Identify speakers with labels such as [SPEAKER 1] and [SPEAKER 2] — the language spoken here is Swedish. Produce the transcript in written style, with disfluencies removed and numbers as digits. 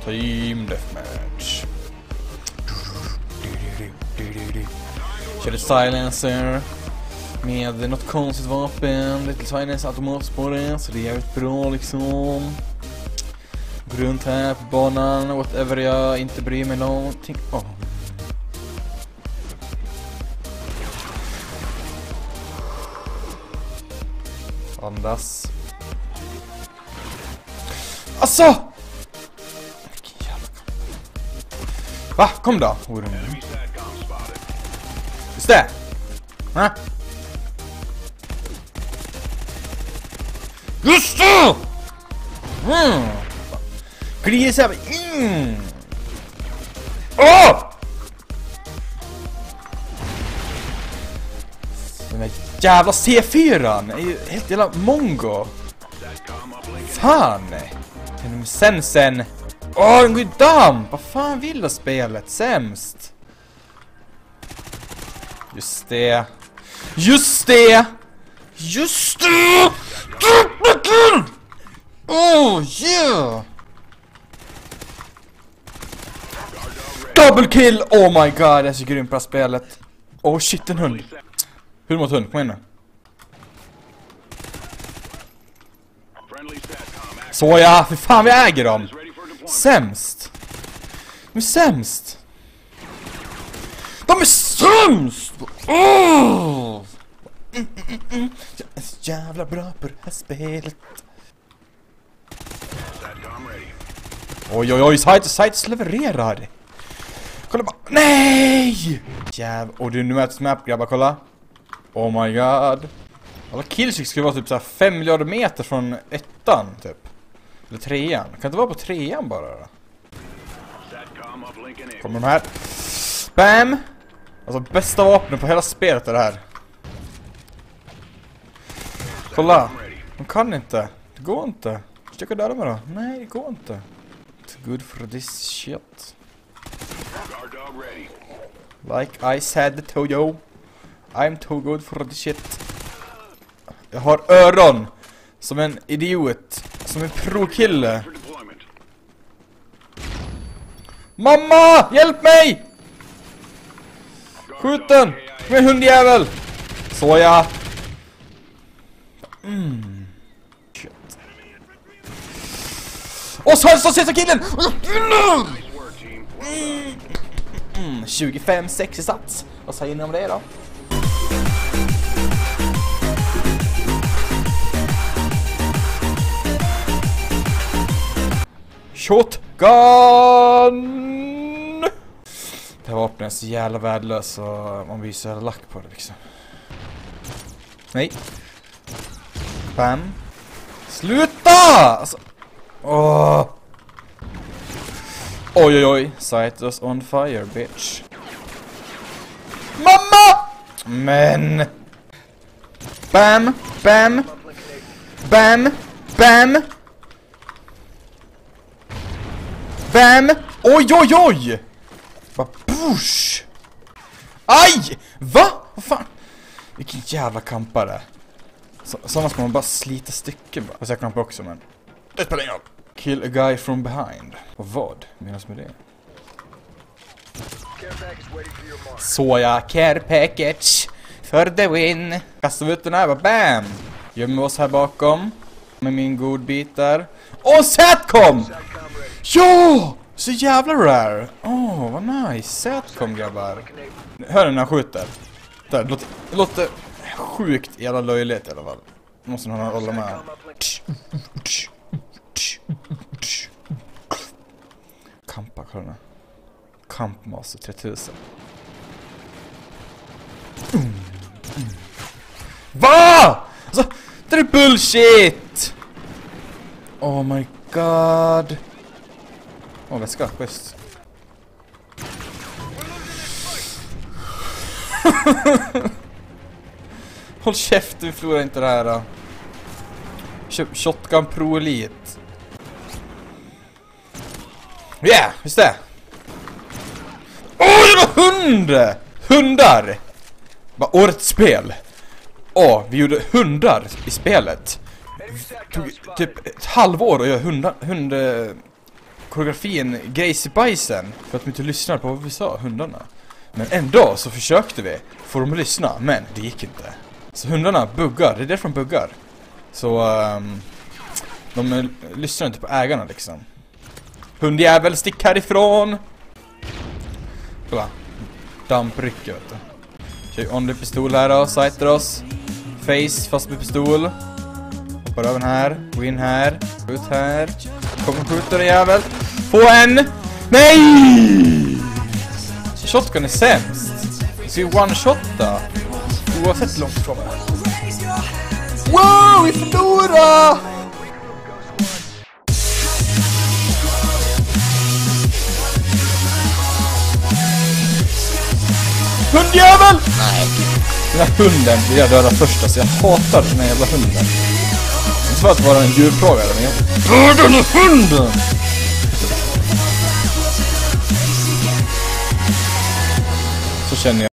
[SPEAKER 1] Team Deathmatch. Körde silencer med något konstigt vapen. Lite silence automatspåret, så det är jävligt bra liksom. Gå runt här på banan, whatever, jag inte bryr mig någonting. Andas. Alltså! Va? Kom då! Just det! Ha? Just det! Glider sig över. Den där jävla C4 är ju helt jävla mongo. Fan! Sen. Den går ju damp! Vad fan vill du spelet? Sämst. Just det. Oh yeah! Double kill! Oh my god, det är så grymt på spelet. Oh shit, en hund. Hur mot hund? Kom igen nu. Så ja, för fan vi äger dem. Sämst. De är sämst. Jag är så jävla bra på det här spelet. Oj, Sights levererar. Kolla bara. Nej! Och du nu möts med grabbar, kolla. Oh my god. Alla killstreaks skulle vara typ så här 5 miljarder meter från ettan typ. Eller trean. Kan inte vara på trean bara då? Kommer de här. Bam! Alltså bästa vapnen på hela spelet är det här. Kolla. De kan inte. Det går inte. Försöka döda mig då. Nej, det går inte. Too good for this shit. Like I said to you, I'm too good for this shit. Jag har öron som en idiot. Som en pro-kille. Mamma! Hjälp mig! Skjut den! Med hundjävel! Så ja. Shit. Och så sista killen! 25-6 i sats. Vad säger ni om det då? Shotgun! Det här vapnet är så jävla värdelös och man blir så jävla lack på det liksom. Nej. Bam. Sluta! Alltså. Oj. Sight us on fire, bitch. Mamma! Men. Bam. Oj! Bara push! Aj! Va? Vad fan? Vilken jävla kampare. Sådana ska man bara slita stycken bara. Fast jag kampar också, men det spelar ingen roll. Kill a guy from behind. Och vad menas med det? Så ja, care package för the win. Kastar vi ut den här, bara bam! Gömmer oss här bakom med min godbit där. Och Satcom! Jo! Så jävla rare. Vad nice. Satcom, grabbar. Hör ni när han skjuter? Där, det låter sjukt jävla löjligt i alla fall. Måste nog hålla med. Kampa, kolla nu. Kampmaster 3000. Va? Alltså, det är bullshit! Oh my god. Väska, schysst. Håll käften, vi förlorar inte det här då. Köp Shotgun Pro Elite. Yeah, just det. Det var hundar! Bara årets spel. Vi gjorde hundar i spelet. Tog typ ett halvår att göra hund koreografin grejs i bajsen för att de inte lyssnar på vad vi sa, hundarna. Men ändå så försökte vi få dem att lyssna, men det gick inte. Så hundarna buggar, det är därför de buggar. Så de lyssnar inte på ägarna liksom. Hundjävel, stick härifrån! Kolla, damprycker vet du. Kör only pistol här då, sightar oss. Face, fast med pistol. Hoppar över här, gå in här, ut här. Kommer skjuta den jävel. Få en! Nej! Shotgun är sämst. Vi ska ju one-shotta. Oavsett hur långt ifrån det är. Wow, vi förlorar! Hundjävel! Nej. Den här hunden vill jag döda först, så jag hatar den här jävla hunden. Inte för att vara en djurplågare, men jag dödar den här hunden! Så känner jag.